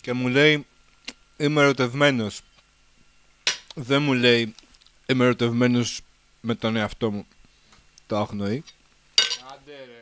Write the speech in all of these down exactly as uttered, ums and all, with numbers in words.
και μου λέει είμαι ερωτευμένος. Δεν μου λέει είμαι ερωτευμένος με τον εαυτό μου. Το αγνοεί. Άντε ρε.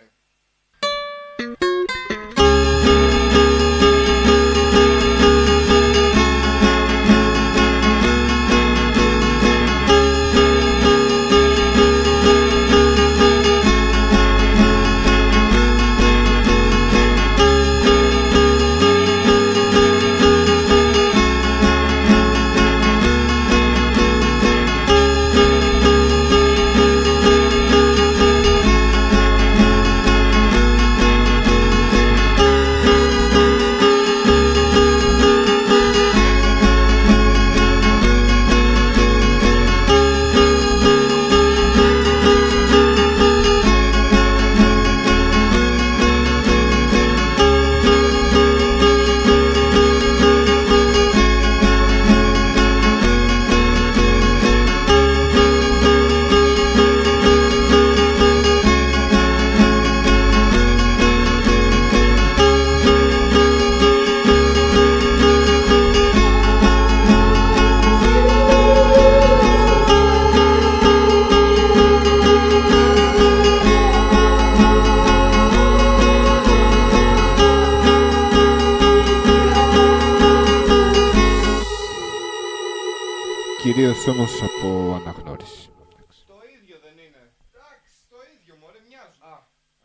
Κυρίως όμως από αναγνώριση. Το ίδιο δεν είναι. Εντάξει, το ίδιο μωρέ, μοιάζουν. Α,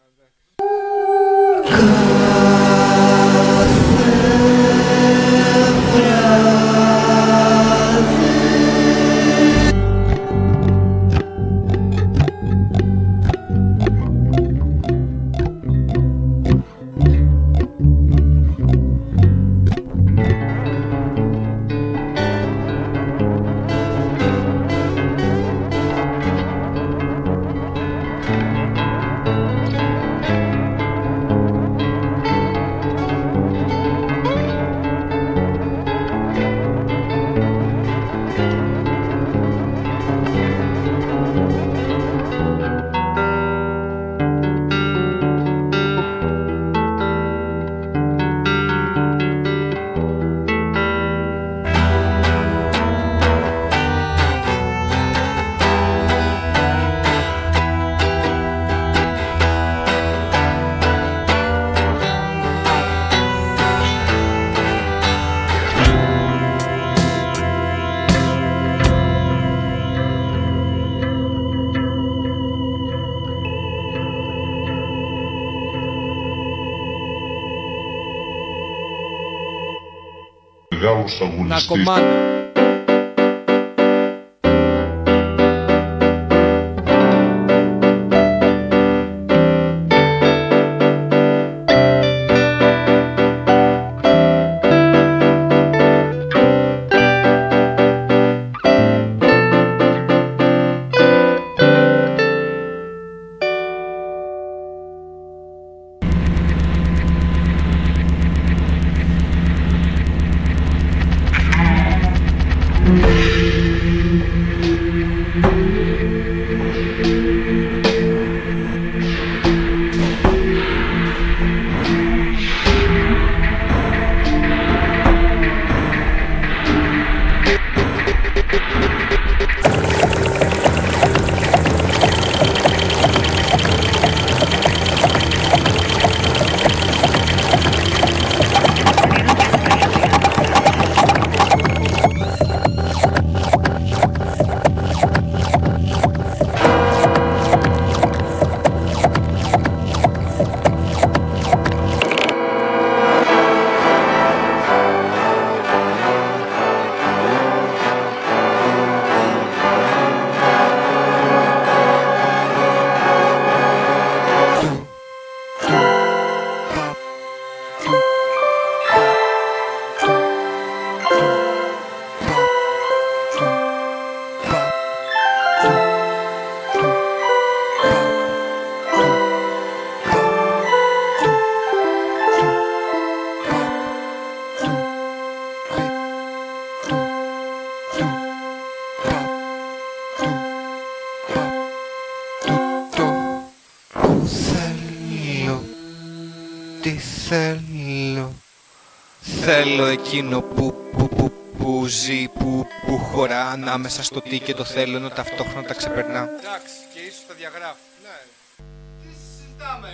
Μεγάλος αγωνιστής. Ναρκωμάνα. Τι θέλω, Θέλω εκείνο που, που, που, που ζει, που, που χωρά ανάμεσα στο τι και το θέλω, ενώ ταυτόχρονα τα ξεπερνά. Εντάξει, και ίσως τα διαγράφει. Ναι. Τι συζητάμε.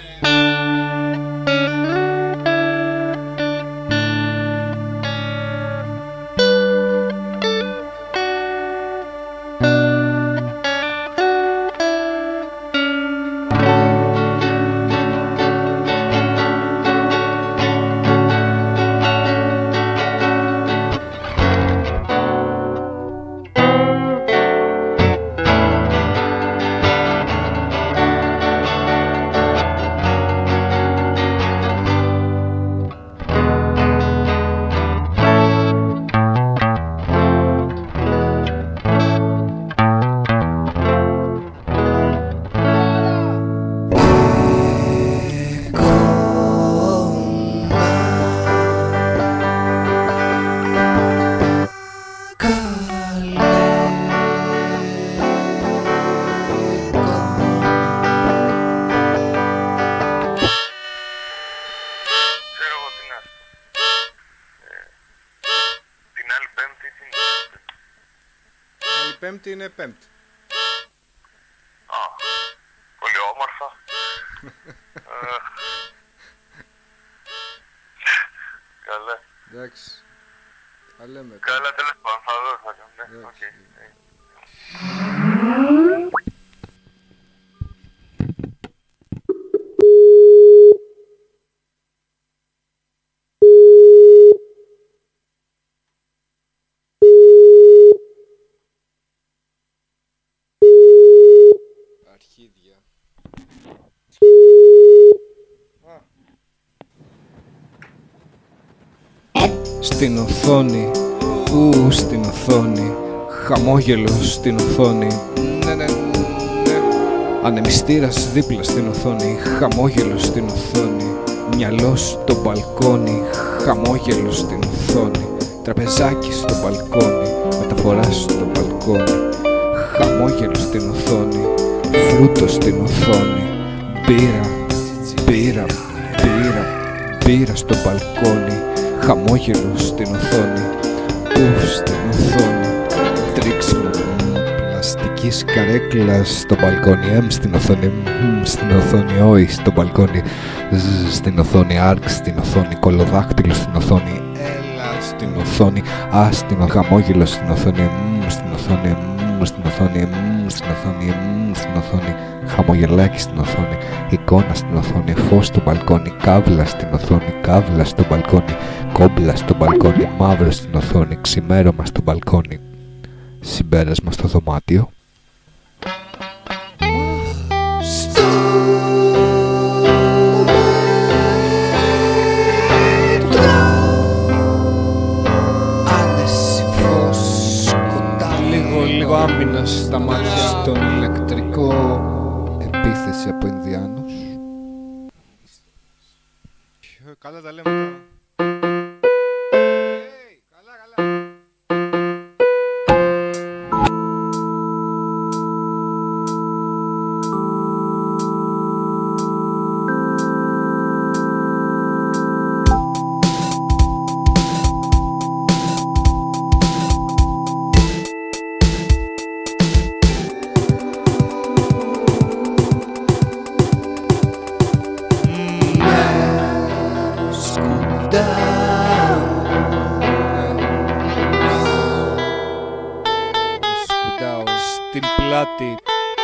Πέμπτη είναι Πέμπτη. Α, πολύ όμορφα. Καλά. Εντάξει. Θα λέμε. Καλά, τέλος πάντων, θα δω, θα κάνω. Ναι, οκ. Αρχίδια. Στην οθόνη, ου, στην οθόνη, χαμόγελος στην οθόνη. Ναι, ναι, ναι. Ανεμιστήρας δίπλα στην οθόνη, χαμόγελος στην οθόνη. Μυαλό στο μπαλκόνι, χαμόγελος στην οθόνη. Τραπεζάκι στο μπαλκόνι, μεταφορά στο μπαλκόνι. Χαμόγελος στην οθόνη, φρούτο στην οθόνη. Μπύρα, μπύρα, μπύρα, μπύρα στο μπαλκόνι. Χαμόγελος στην οθόνη, ου, στην οθόνη. Τρίξιμο πλαστικής καρέκλας στο μπαλκόνι. Εμ στην οθόνη, μ στην οθόνη, όι στο μπαλκόνι. Ζ στην οθόνη, άρξ στην οθόνη. Κολοδάκτυλο στην οθόνη, έλα στην οθόνη. Α στην οθόνη, χαμόγελος στην οθόνη, μ στην οθόνη, μ στην οθόνη, μ στην οθόνη, μ στην οθόνη. Χαμογελάκι στην οθόνη, εικόνα στην οθόνη, φως στο μπαλκόνι, κάβλα στην οθόνη, κάβλα στο μπαλκόνι, κόμπλα στο μπαλκόνι, μαύρο στην οθόνη, ξημέρωμα στο μπαλκόνι, συμπέρασμα στο δωμάτιο. Λίγο, λίγο άμυνα στα μάτια στον ηλεκτρικό. Επίθεση από Ινδιάνους. Καλά τα λέμε τώρα. Καλά, καλά. Σκουντάω στην πλάτη.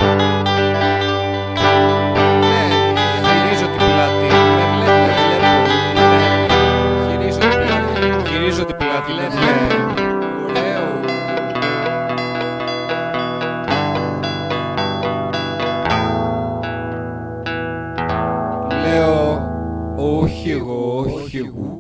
Ναι, γυρίζω την πλάτη. Με βλέπω, βλέπω. Ναι, γυρίζω την πλάτη. Γυρίζω την πλάτη, ναι, ναι. Ωραίο. Λέω, όχι εγώ, όχι εγώ.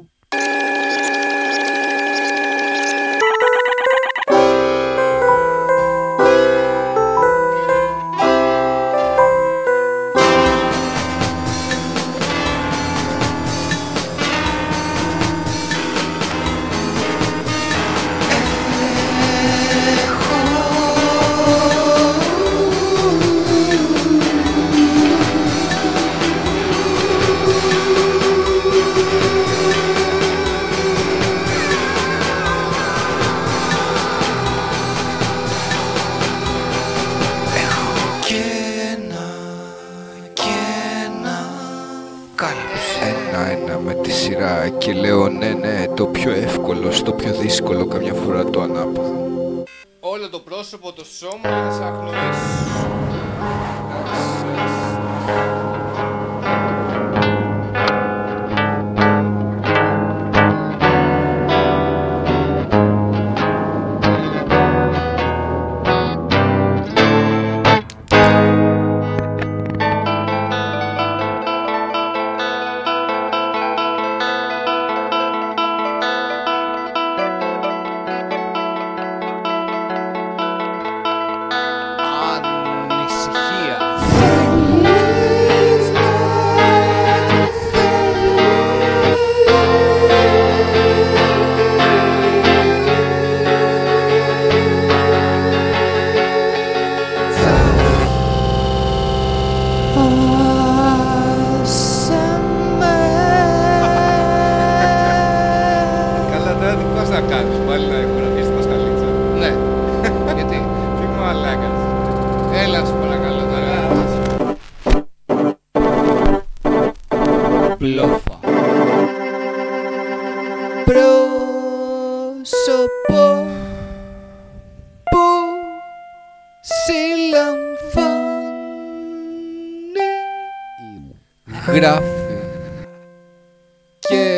σειρά και λέω ναι ναι, το πιο εύκολο στο πιο δύσκολο, καμιά φορά το ανάποδο. Όλο το πρόσωπο, το σώμα για να σε αγνοήσω. Καλά τώρα τι πώς να κάνεις, πάλι να ηχογραφείς τη Πασχαλίτσα. Ναι, γιατί, τι μαλάκας. Έλα σου παρακαλώ τώρα. Μπλόφα. Πρόσωπο που συλλαμβάνει, γράφει και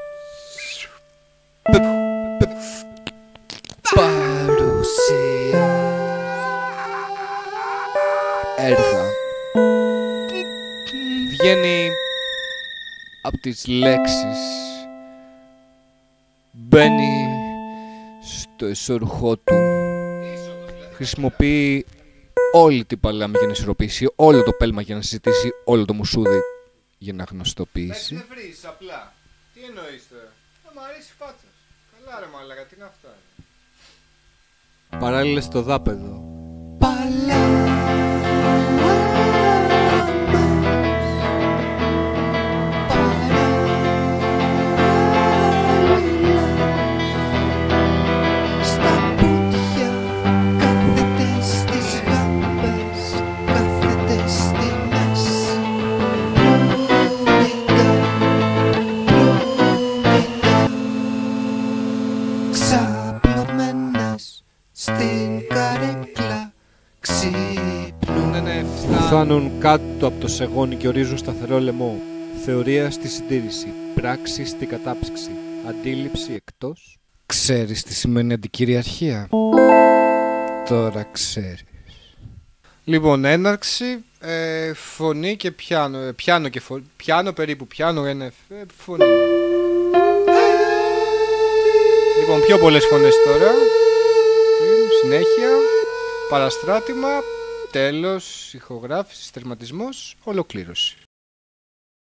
παρουσία έργα. Βγαίνει από τις λέξεις, μπαίνει στο εσωρουχό του, χρησιμοποιεί όλη την παλάμη για να ισορροπήσει, όλο το πέλμα για να συζητήσει, όλο το μουσούδι για να γνωστοποιήσει. Δεν βρεις απλά. Τι εννοείς τώρα? Θα μ' αρέσει η φάτσα. Καλά ρε μαλάκα, τι είναι αυτά? Παράλληλα στο δάπεδο. Στην καρέκλα ξύπνουν. Ναι, ναι, φτάνουν κάτω από το σεγόνι και ορίζουν σταθερό λαιμό. Θεωρία στη συντήρηση, πράξη στη κατάψυξη, αντίληψη εκτός. Ξέρεις τι σημαίνει αντικυριαρχία? Τώρα ξέρεις. Λοιπόν, έναρξη, ε, φωνή και πιάνο, ε, πιάνο και φωνή, πιάνο περίπου, πιάνο, ένα, ε, φωνή. Λοιπόν, πιο πολλές φωνές τώρα. Συνέχεια, παραστράτημα, τέλος, ηχογράφηση, τερματισμός, ολοκλήρωση.